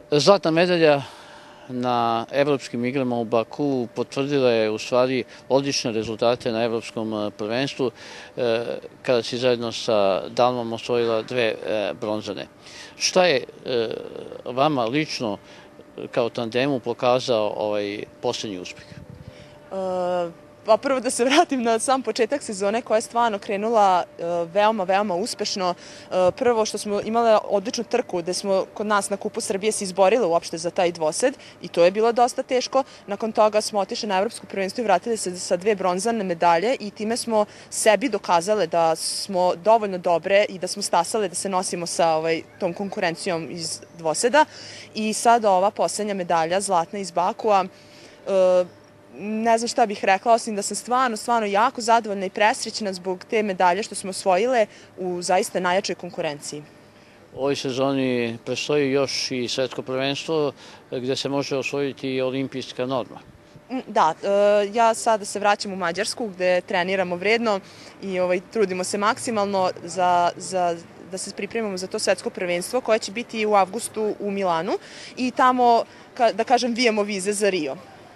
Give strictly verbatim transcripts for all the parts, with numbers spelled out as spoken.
Zlatna medalja na evropskim igrama u Baku potvrdila je u stvari odlične rezultate na evropskom prvenstvu kada si zajedno sa Dalmom osvojila dve bronzane. Šta je vama lično kao tandemu pokazao ovaj posljednji uspeh? Pa prvo da se vratim na sam početak sezone koja je stvarno krenula veoma, veoma uspešno. Prvo što smo imali odličnu trku gde smo kod nas na Kupu Srbije se izborile uopšte za taj dvosed i to je bilo dosta teško. Nakon toga smo otišli na evropsko prvenstvo i vratili se sa dve bronzane medalje i time smo sebi dokazale da smo dovoljno dobre i da smo stasale da se nosimo sa ovaj, tom konkurencijom iz dvoseda. I sada ova poslednja medalja, zlatna iz Bakua, ne znam šta bih rekla, osim da sam stvarno, stvarno jako zadovoljna i presrećna zbog te medalje što smo osvojile u zaista najjačoj konkurenciji. U ovoj sezoni predstoji još i svetsko prvenstvo gde se može osvojiti i olimpijska norma. Da, ja sada se vraćam u Mađarsku gde treniramo vredno i ovaj, trudimo se maksimalno za, za da se pripremamo za to svetsko prvenstvo koje će biti u avgustu u Milanu i tamo, da kažem, vijemo vize za Rio.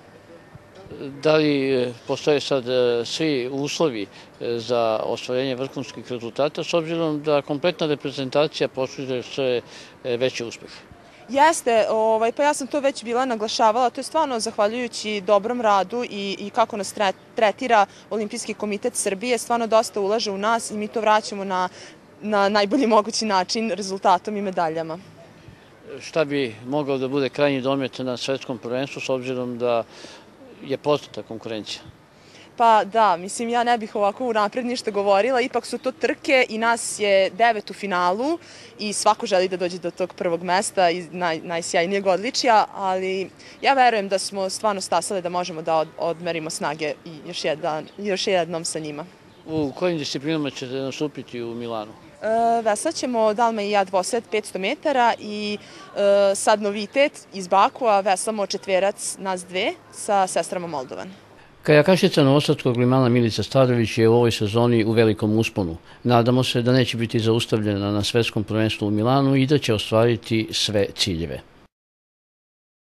Da li postoje sad svi uslovi za ostvarenje vrhunskih rezultata s obzirom da kompletna reprezentacija postiže sve veći uspeh? Jeste, ovaj, pa ja sam to već bila naglašavala, to je stvarno zahvaljujući dobrom radu i, i kako nas tretira Olimpijski komitet Srbije, stvarno dosta ulaže u nas i mi to vraćamo na, na najbolji mogući način rezultatom i medaljama. Šta bi mogao da bude krajnji domet na svetskom prvenstvu s obzirom da je poznata konkurencija? Pa da, mislim, ja ne bih ovako unapred ništa govorila, ipak su to trke i nas je devet u finalu i svako želi da dođe do tog prvog mesta i naj, najsjajnijeg odličija, ali ja verujem da smo stvarno stasale da možemo da od, odmerimo snage i još, jedan, još jednom sa njima. U kojim disciplinama ćete nastupiti u Milanu? E, veslat ćemo Dalma i ja dvosed petsto metara i e, sad novitet iz Bakua veslamo četverac nas dve sa sestrama Moldovan. Kajakašica novosadskog limana Milica Starović je u ovoj sezoni u velikom usponu. Nadamo se da neće biti zaustavljena na svetskom prvenstvu u Milanu i da će ostvariti sve ciljeve.